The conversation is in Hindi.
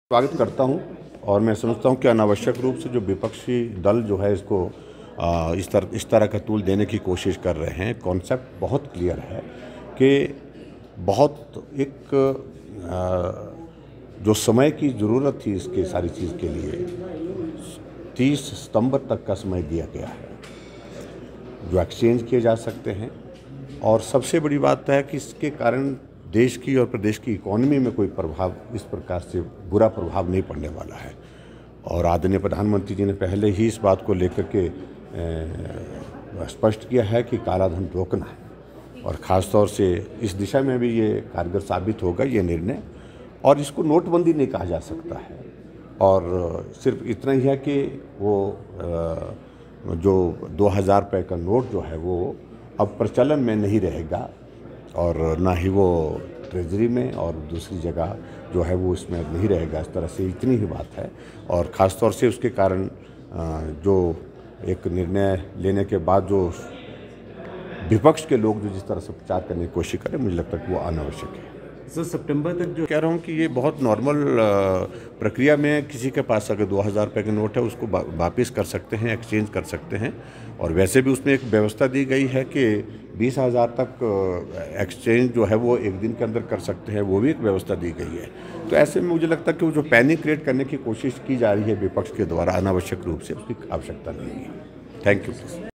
स्वागत करता हूं और मैं समझता हूं कि अनावश्यक रूप से जो विपक्षी दल जो है इसको इस तरह का टूल देने की कोशिश कर रहे हैं। कॉन्सेप्ट बहुत क्लियर है कि बहुत एक जो समय की ज़रूरत थी इसके सारी चीज़ के लिए 30 सितंबर तक का समय दिया गया है जो एक्सचेंज किए जा सकते हैं। और सबसे बड़ी बात है कि इसके कारण देश की और प्रदेश की इकोनॉमी में कोई प्रभाव इस प्रकार से बुरा प्रभाव नहीं पड़ने वाला है। और आदरणीय प्रधानमंत्री जी ने पहले ही इस बात को लेकर के स्पष्ट किया है कि काला धन रोकना है और ख़ास तौर से इस दिशा में भी ये कारगर साबित होगा ये निर्णय। और इसको नोटबंदी नहीं कहा जा सकता है और सिर्फ इतना ही है कि वो जो 2000 रुपये का नोट जो है वो अब प्रचलन में नहीं रहेगा और ना ही वो ट्रेजरी में और दूसरी जगह जो है वो इसमें नहीं रहेगा। इस तरह से इतनी ही बात है और ख़ास तौर से उसके कारण जो एक निर्णय लेने के बाद जो विपक्ष के लोग जो जिस तरह से प्रचार करने की कोशिश करें, मुझे लगता है कि वो अनावश्यक है। सर सितंबर तक जो कह रहा हूँ कि ये बहुत नॉर्मल प्रक्रिया में किसी के पास अगर 2000 रुपये का नोट है उसको वापस कर सकते हैं, एक्सचेंज कर सकते हैं। और वैसे भी उसमें एक व्यवस्था दी गई है कि 20,000 तक एक्सचेंज जो है वो एक दिन के अंदर कर सकते हैं, वो भी एक व्यवस्था दी गई है। तो ऐसे में मुझे लगता है कि वो जो पैनिक क्रिएट करने की कोशिश की जा रही है विपक्ष के द्वारा अनावश्यक रूप से, उसकी आवश्यकता नहीं है। Thank you.